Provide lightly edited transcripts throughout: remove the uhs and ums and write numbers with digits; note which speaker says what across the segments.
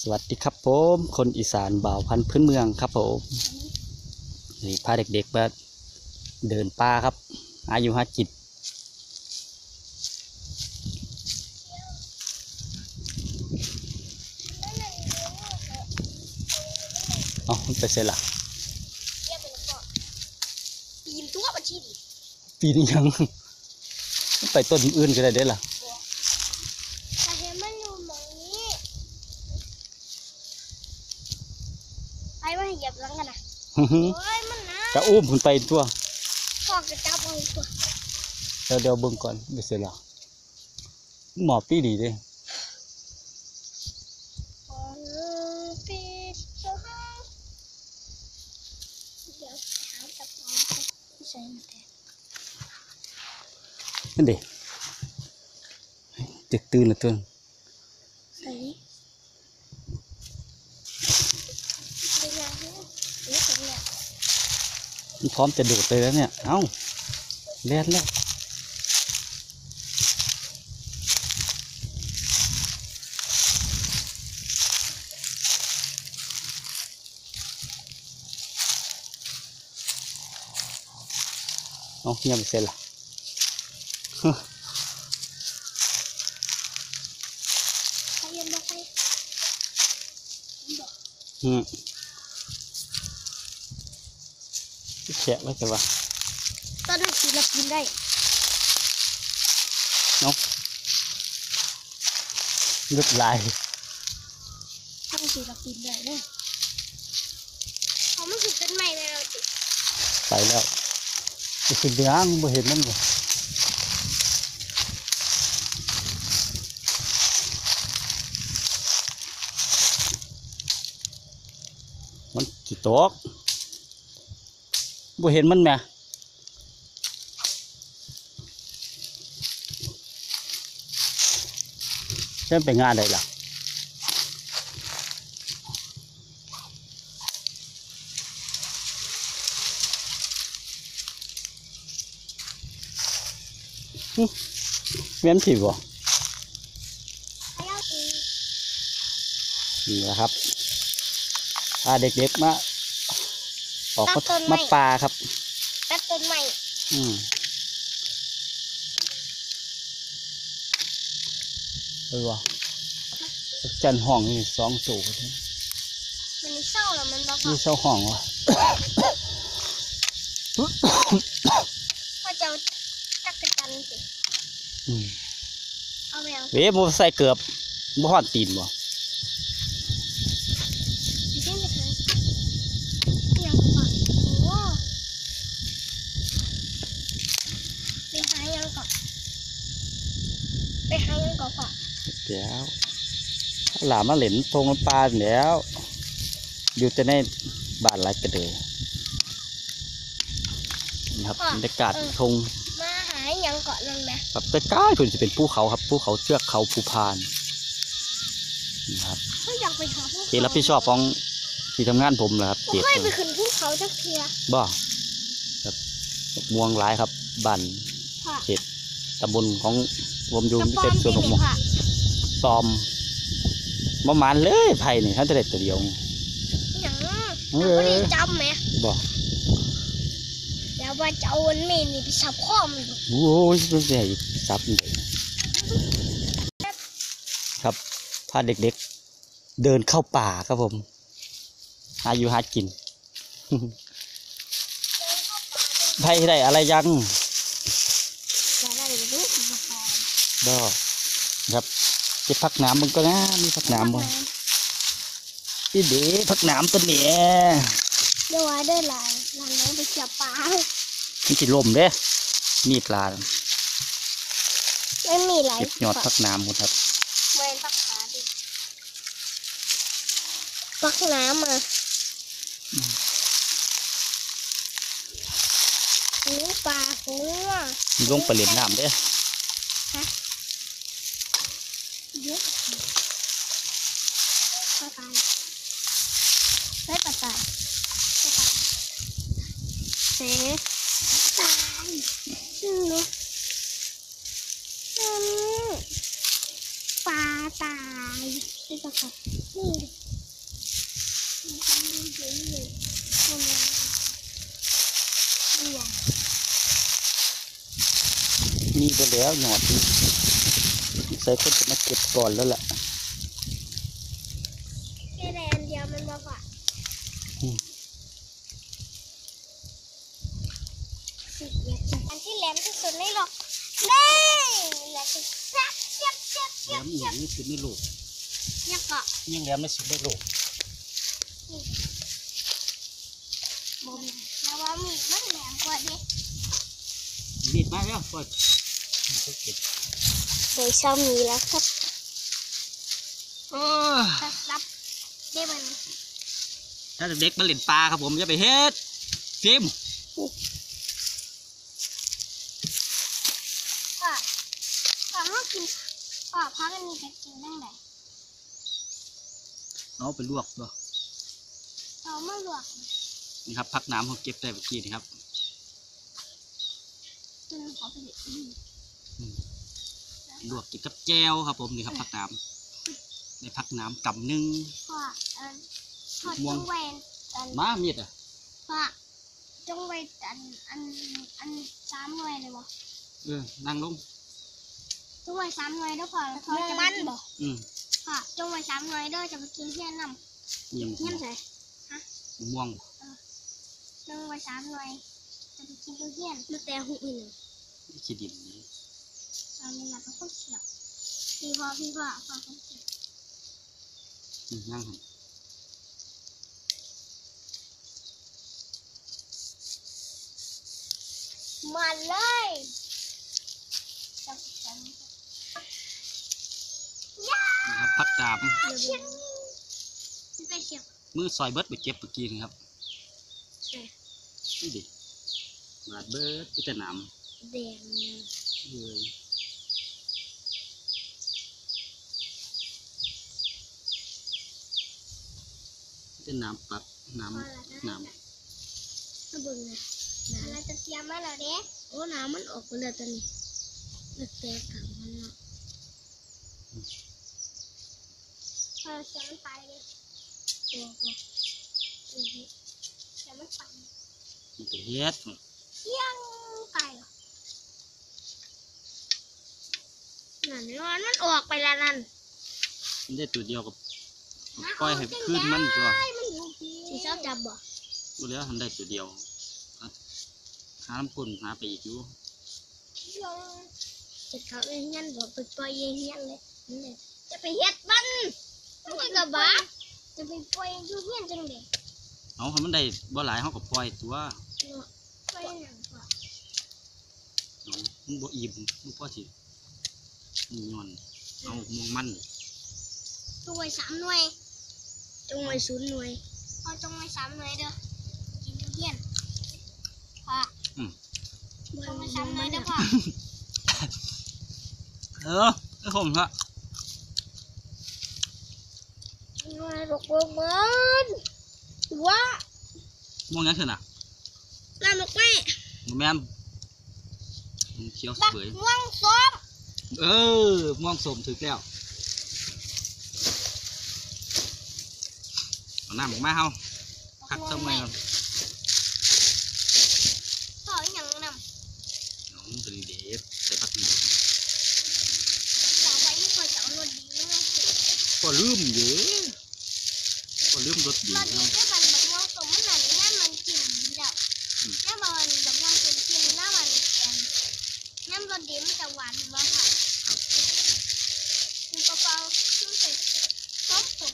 Speaker 1: สวัสดีครับผมคนอีสานบ่าวพันธุ์พื้นเมืองครับผมนี่พาเด็กๆมาเดินป่าครับอายุ5 จิตอ๋อไปเสร็จละ
Speaker 2: ปีนตัวบัญชีดิ
Speaker 1: ปีนี้ยังไปต้นอื่นก็ได้เด้อล่ะ
Speaker 2: แต่เห็นมันอยู่ตรงนี้ไอ้ว่าเหยียบหลังกันนะโอ้ยมันนะ
Speaker 1: จะอุ้มคุณไปตัว
Speaker 2: พ่อกระจับเอาตัว
Speaker 1: เดี๋ยวเบิ่งก่อนไปเสร็จละหมอปีดีเด้
Speaker 2: ปีเดี๋ยวหาจับเอาใส่มาแทน
Speaker 1: นั่นเด็กเด็กตื่นละตัว
Speaker 2: ใส่เดี๋ยวยังนี่เป็นเนี่ย
Speaker 1: มันพร้อมจะโดดเลยแล้วเนี่ยเอ้าเล่นแล้วเอาเงียบไปเสร็จละ
Speaker 2: ใครยันบอกใครบอก
Speaker 1: แฉะไว้กันวะ
Speaker 2: ตอนนั้นศิลปินได้
Speaker 1: ลึกลาย
Speaker 2: ทั้งศิลปินได้เนี่ยเขาไม่ถือเป็นใหม่เลยเราจิ
Speaker 1: ไปแล้วไปขึ้นไปอ้างบ่เห็นนั่นบ่มันจิตกบ่เห็นมันแหม่เช่นไปงานใดล่ะเวียนผิวบ่
Speaker 2: ไอ้เอาตี
Speaker 1: นี่แหละครับพาเด็กๆมาออกมาป่าครับ
Speaker 2: ตัดต้นใหม่
Speaker 1: ว่าจันห้องนี่2 ตัว
Speaker 2: มันเศร้าแล้วมันบอก
Speaker 1: นี่เช่าห้องวะ
Speaker 2: พ่อจะจักรจันทร์สิเอาไปเอา
Speaker 1: เว้ยบ่ใส่เกือบบ่ฮอดตีนบ่
Speaker 2: ดิ้นไปเลยยังก่อนโอ้ไปหายังก่อนไปหายังก่อนพ่อ
Speaker 1: เดี๋ยวหลานมาเล่นทงน้ำปลาแล้วอยู่แต่ในบ้านหลายกระเดยนะครับบรรยากาศทง
Speaker 2: มาหายังก่อนนั่นไหม
Speaker 1: ครับใกล้ๆเพิ่นจะเป็นภูเขาครับภูเขาเชือกเขาภูพานนะครับ
Speaker 2: เขาอยากไปหาภู
Speaker 1: เขตรับผิดชอบของที่ทำงานผมแหละครับ
Speaker 2: เขาเคยไปขึ้นภูเขาจักเทีย
Speaker 1: บ่ครับม่วงหลายครับบ้าน
Speaker 2: พ่อ
Speaker 1: เขตตำบลของวมยู
Speaker 2: จะ
Speaker 1: มิ
Speaker 2: ป้อ
Speaker 1: เศษ
Speaker 2: ม
Speaker 1: ส่วน
Speaker 2: ที่
Speaker 1: ของ
Speaker 2: ไหน
Speaker 1: ม่วง
Speaker 2: พ่อ
Speaker 1: ซอมประมาณเลยไผ่นี่ท่านจะได้ตัวเดียว
Speaker 2: ยังเราไม่ได้จำไหม
Speaker 1: บ่
Speaker 2: แล้วว่าจะเอาวันเมนนี่ไปสับข้อมันดู
Speaker 1: โอ้ยตัวใหญ่ซับเลยครับพาเด็กๆเดินเข้าป่าครับผมอายุหากิน ไผ่ได้อะไรยัง
Speaker 2: จะได้รู้อุปกรณ์
Speaker 1: บ่ครับจะพักน้ำมันก็นะมีพักน้ำบ่ที่เด็พักน้ำตัวเนี้ย
Speaker 2: เดี๋ยวว่าได้หลายน้องไปจับปลา
Speaker 1: มันจิลมเด้มีปลา
Speaker 2: ไม่มีหลาย
Speaker 1: เก็บยอดพักน้ำหมดครับ
Speaker 2: เวนปักขาดิปักน้ำมาหูปลาหู
Speaker 1: มีลงไปเล่นน้ำเด้
Speaker 2: เยอะปลาตายได้ปลาตายเสตายเนาะปลาตายนี่ปะครับนี่
Speaker 1: มีไปแล้วหยอดนี่ใส่คนจะมาเก็บก่อนแล้วล่ะ
Speaker 2: แค่ในอันเดียวมันมาฝากสิเย็บอันที่แหลมที่สุดในโลกนี่แหลมที่แซ่บเจ็บเจ็บ
Speaker 1: แหลมอย่างนี้สุดในโลก
Speaker 2: ยังเกาะ
Speaker 1: ยิ่งแหลมไม่สุดในโลก
Speaker 2: บ่มแล้วว่ามีมันแหลมกว่าดิ
Speaker 1: มีดมาแล้วก่อนเก็บ
Speaker 2: โดยเช้ามีแล้วครับ รับได้มัน
Speaker 1: ถ้าเด็กๆมาเล่นปลาครับผมจะไปเฮ็ดฟิล์ม
Speaker 2: ก็ห้ากินก็พักกันมีกันกินได้ไหน
Speaker 1: เอาไปลวกด้วย
Speaker 2: เราไม่หลวก
Speaker 1: นี่ครับพักน้ำเขาเก็บได้เมื่อกี้นี่ครับ
Speaker 2: จนขอไปเลย
Speaker 1: ลวกกินกับแจวครับผมนี่ครับพักน้ำในพักน้ำกำหนึ่ง
Speaker 2: พ่อจงไว้
Speaker 1: มามีดอ่ะ
Speaker 2: พ่อจงไว้อัน3 หน่วยเลยวะ
Speaker 1: นั่งลง
Speaker 2: จงไว้3 หน่วยแล้วพ่อจะมันบ่พ่อจงไว้3 หน่วยด้วยจะไปกินเที่ยงน้ำ
Speaker 1: ยัง
Speaker 2: เที่ยงใส่
Speaker 1: ม่วง
Speaker 2: จงไว้3 หน่วยจะไปกินเที่ยงแล้วแต่หูอื่น
Speaker 1: ขี้ดินนี่
Speaker 2: อันนี้เราต้องเขียวพี่พ่อพ่อต้องเขียว
Speaker 1: นั่งหัน
Speaker 2: มาเลยย่า
Speaker 1: นะครับพักน้
Speaker 2: เขียวไปเขียว
Speaker 1: ำมือซอยเบิร์ดไปเก็บเมื่อกี้นี่ครับนี่ดิบาดเบิร์ดไปแต่น้ำ
Speaker 2: แดงเลย
Speaker 1: เป็นน้ำปักน้ำ
Speaker 2: ถ้าบึงนะเราจะเตรียมไว้แล้วเด็กโอ้น้ำมันออกไปเลยตอนนี้เลือกแต่กับมันเนาะเราเสียมันไปเลยตัวเสียมันไป
Speaker 1: มันก็เฮ็ด
Speaker 2: เที่ยงไปนั่นมันออกไปแล้วนั่น
Speaker 1: มันได้ตัวเดียวกับปล่อยให้ขึ้นมันตัว
Speaker 2: สีชอบจับบ่
Speaker 1: ดูแล้วทำได้ตัวเดียวหาน้ำพ่นหาไปอีกอยู่
Speaker 2: จะเขาเงี้ยบอกไปปล่อยเงี้ยเลยจะไปเฮ็ดมันจะกระบะจะไปปล่อยอยู่เงี้ยจังเลย
Speaker 1: เอาให้มันได้บ่หลายเขาก็ปล่อยตัว
Speaker 2: ปล่อยอย่างก่อน
Speaker 1: เอามันบ่อิ่มมันพอสิมันย้อนเอามองมัน
Speaker 2: จงไว้3 หน่วยจงไว้0 หน่วยพอจงไว้3 หน่วยเด้อกินอยู่เงี้ยพ่อจงไว้3 หน่วยเด้อพ่อ
Speaker 1: ไอ้ผมครับ
Speaker 2: มาดอกบัวมันว่า
Speaker 1: ม่วงยังเถอะน่ะ
Speaker 2: น้ำดอกไม้
Speaker 1: แม่มเขียว
Speaker 2: บัก
Speaker 1: สวย
Speaker 2: ม่วงส้ม
Speaker 1: ม่วงสมถึกแล้วเอาน้ำออกมาเฮาพักทำไมครับ
Speaker 2: ต่ออย่างนำ
Speaker 1: น้องตัวนี้เด็ดใส่ผักหนึ่ง
Speaker 2: ต่อไปที่คอยจะเอารถดีนะ
Speaker 1: ก็ลืมเยอะก็ลืมรสดี
Speaker 2: รถดีก็มันบักม่วงส้มมันหนังน้ำมันกินเด้อน้ำมันบักม่วงส้มกินน้ำมันน้ำรสดีมันจะหวานบ้างค่ะมันเปล่าๆคือเป็นส้มผม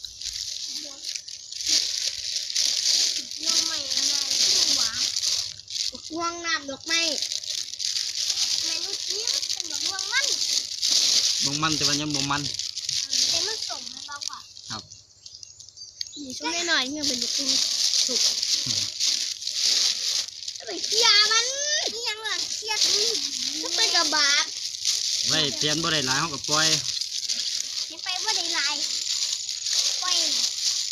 Speaker 2: น้ำใหม่อะไรที่หวานม่วงน้ำดอกไม้เมนูนี้เป็นบักม่วงมัน
Speaker 1: มันแต่ว่ายังบ่มัน
Speaker 2: แต่มันสมมันเบาค่ะ
Speaker 1: ครับ
Speaker 2: นี่ช่วงหน่อยๆเนี่ยเป็นลูกกุ้งสุกจะไปเคลียร์มันนี่ยังล่ะเคลียร์ก็ไปกับบาป
Speaker 1: ไว้เปลี่ยนบ่ได้หลายเขาก็ปล่อย
Speaker 2: นี่ไปว่าได้ลายปล่อยเนี่ย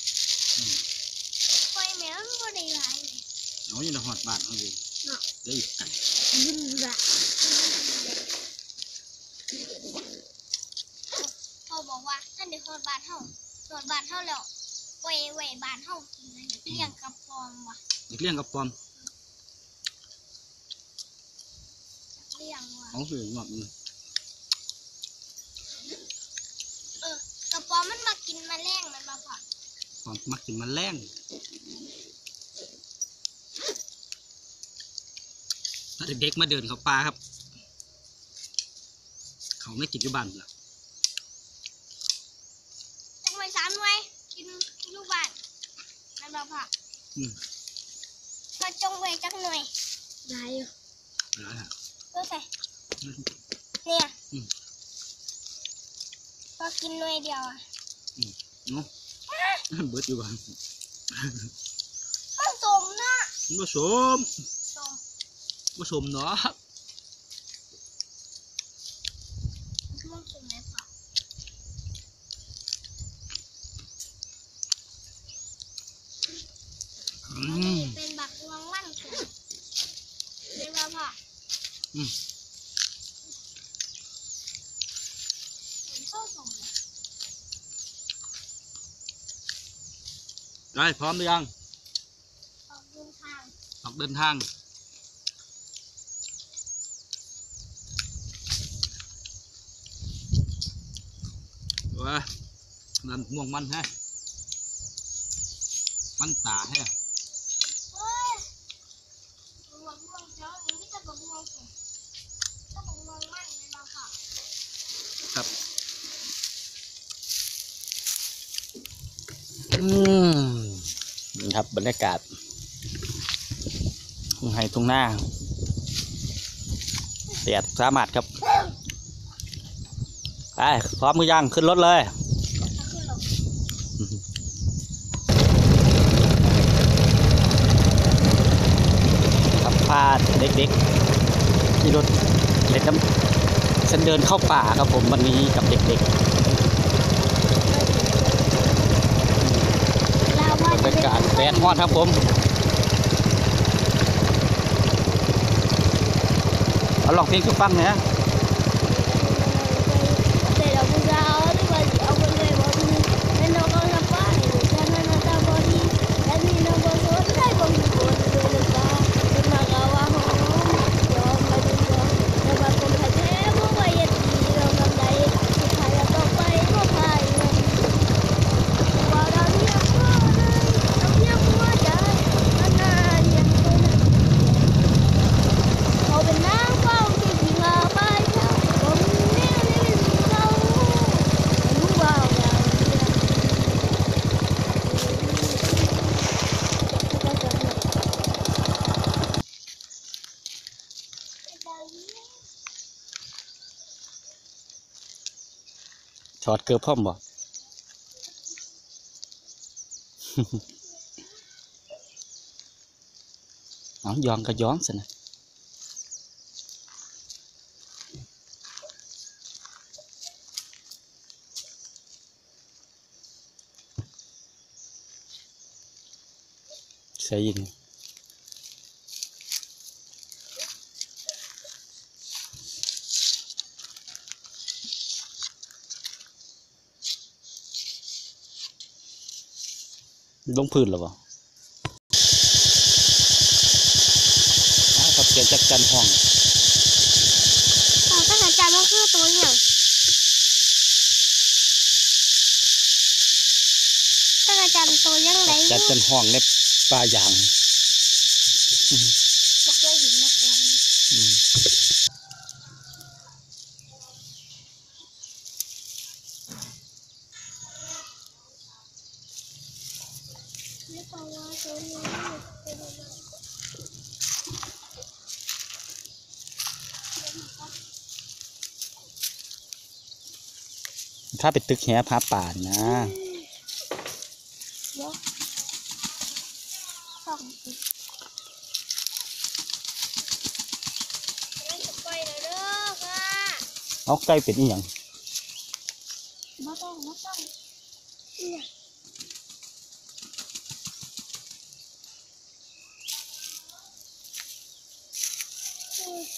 Speaker 2: ปล่อยแมวว่าได้ลายเนี่ย
Speaker 1: เอาอยู่ในหอดบ้านเขาอยู่
Speaker 2: เนาะ
Speaker 1: เดี๋ยวอีกไก่
Speaker 2: ยืนละเขาบอกว่าท่านเดี๋ยวเขาดบาทเท่าตรวจบาทเท่าแล้วเว่บาทเท่ากินเลยเลี้ยงกับปอมว่ะ
Speaker 1: เด็กเลี้ยงกับปอม
Speaker 2: เลี้ยงว่ะ
Speaker 1: เอาคือหงอกนี่
Speaker 2: กับปอมมันมากินแมลงมันมาผ่อน
Speaker 1: ปอมมักกินแมลงถ้าเด็กๆมาเดินเข้าป่าครับ เขาไม่กินอยู่บ้านหรอก
Speaker 2: จังไว้3 หน่วยกินลูกบ้านมันมาผ่อนก็จงไว้จักหน่วยได้อยู่
Speaker 1: อะไรฮะ
Speaker 2: ก็ใส่เนี่ยก็กินหน่วยเดียวอ่ะ
Speaker 1: เนาะเบิดอยู่บ้าน
Speaker 2: มันสมนะ
Speaker 1: ผสม
Speaker 2: สม
Speaker 1: ผสมเนาะ
Speaker 2: มันสมไหมผ่อนเป็นบักงวงวันสมเป็นมาผ่อนเข้าสม
Speaker 1: ได้พร้อมหรือยัง
Speaker 2: ออกเดินทาง
Speaker 1: ออกเดินทางว้านั่นม่วงมันฮะมันตาฮะ
Speaker 2: เฮ้ยบักงวงเจ้าอย่างนี้จะบักงวงสมก็บักงวงมันเป็นมาผ่อน
Speaker 1: ครับนี่ครับบรรยากาศทุ่งไร่ทุ่งนาแดดสามารถครับไปพร้อมมือย่างขึ้นรถเลยครับพาเด็กๆที่รถเล่นน้ำฉันเดินเข้าป่าครับผมวันนี้กับเด็กๆบรรยากาศแดดร้อนครับผมเอาลองเพลงให้ฟังหน่อยนะ ถอดเกลือพ่อมบ่ เอายองก็ย้องสินะใส่ยินลงพื้นหรอเปล่าครับเสียงจักจันห้อง
Speaker 2: ก็หายใจมันคือตัวอย่างก็หายใจเป็นตัวยังไง
Speaker 1: จัดจันห้องในป่ายาง
Speaker 2: จะเคยเห็นมาก่อนไม่ต้องว่าตัวนี้เป็นอะไร
Speaker 1: ถ้าไปตึกแหพาป่านนะ
Speaker 2: เดี๋ยวส่องสิไม่จะไปเลยเด้อค่ะ
Speaker 1: เอาไก่เป็ดอีหยัง
Speaker 2: ไม่ต้องเนี่ยโอ้ย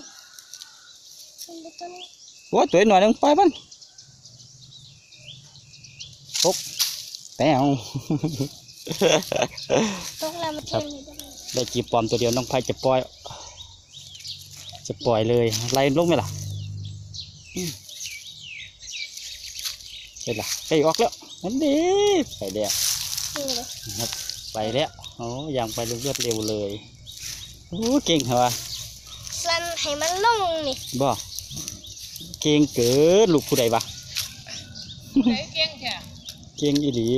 Speaker 2: มันเป็นต้น
Speaker 1: โอ้ยตัวหน่อยนึงไปมันปุ๊บแป้ว
Speaker 2: ตกแล้วมันเต็มเลย
Speaker 1: ได้จีบปลอมตัวเดียวน้องไผ่จะปล่อยเลยไล่ลงไหมล่ะเห็นล่ะไปออกแล้วนั่นดีไปแล้วครับไปแล้วโอ้ยังไปเรื่อยๆเร็วเลยโอ้เก่งเหรอวะ
Speaker 2: สั่นให้มันลงนี่
Speaker 1: บ่เก่งเกินลูกผู้ใดวะ
Speaker 3: เก่งแค่
Speaker 1: เก่งอีหลี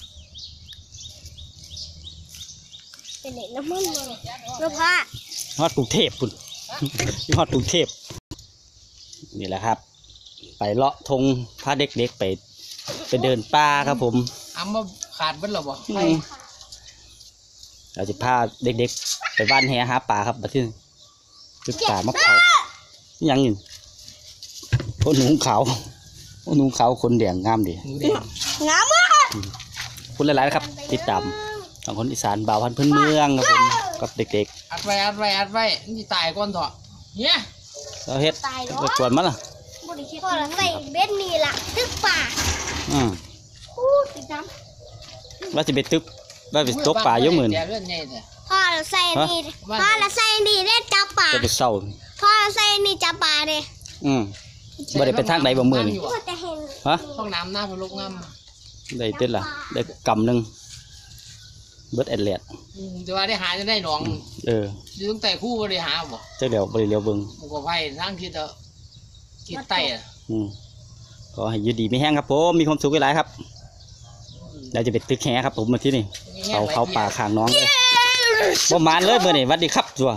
Speaker 2: เป็นเด็กน้ำมันเลยลูกพ่อ
Speaker 1: ฮอดกรุงเทพพุ่น ฮอดกรุงเทพนี่แหละครับ ไปเลาะทงพาเด็กๆไปเดินป่าครับผม
Speaker 3: มาขาดเบิ้ลหรอบ่ไป
Speaker 1: เราจะพาเด็กๆไปบ้านแหหาปลาครับมาที่จุดป่ามะพร้าวยังอยู่โอ้หนูขาวโอ้หนูขาวคนแดงงามดี
Speaker 3: หนูแดง
Speaker 2: งามมาก
Speaker 1: พูดหลายๆนะครับติดตามสองคนอีสานบ่าวพันธุ์พื้นเมืองครับผมกับเด็ก
Speaker 3: อัดไว้นี่ตายก่อนเถอะเนี่ย
Speaker 1: ๆเราเฮ็ด
Speaker 2: ตายแล้ว
Speaker 1: ไปกวนมันล่ะ
Speaker 2: พ่อเราใส่เบ็ดนี่ล่ะตึกป่า
Speaker 1: อืม
Speaker 2: พูดติดน้
Speaker 1: ว่าจะไปตึกว่าไปตกปลาเยอะหมื่น
Speaker 3: แต่เรื่องใหญ่แต่
Speaker 2: ำพ่อเราใส่นี่พ่อเราใส่นี่ได้จับป่า
Speaker 1: จะไปเศร้า
Speaker 2: พ่อเราใส่นี่จับป่าเลย
Speaker 1: บ่ได้ไปทางใดบ่มื้อนี่
Speaker 2: พ่อจะเห็น
Speaker 1: ฮะ
Speaker 3: ห้องน้ำหน้าพลุกน้
Speaker 1: ได้เต็ดล่ะได้กำหนึ่งเบิดแอดแลด
Speaker 3: ำแต่ว่าได้หาจะได้หนอง อยู่ตั้งแต่คู่ก็ได้หาบ่
Speaker 1: เจ้าเดี๋ยวบริเลียวเบิง
Speaker 3: ผมก็ไพ่ทั้งคิดเถอะคิดไต่อะ
Speaker 1: ขอให้อยืดดีไม่แห้งครับผมมีความสุขหลายๆครับเราจะไปตึกแหครับผมมาที่นี่เขาป่าข้างน้องเลยประมาณเลยเมื่อนี่สวัสดีครับจัว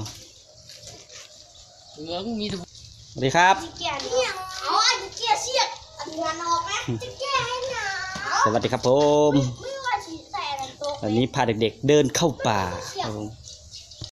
Speaker 3: เหลืองมีแต่
Speaker 1: สวัสดีครับ
Speaker 2: เกียร์เนี่ยเอาอันเกียร์เสียดอันงานออกไหมจะแก้ให้หนาว
Speaker 1: สวัสดีครับผม
Speaker 2: ไม่ว่าสีใส่อะไรตัว
Speaker 1: วันนี้พาเด็กๆเดินเข้าป่าครับผม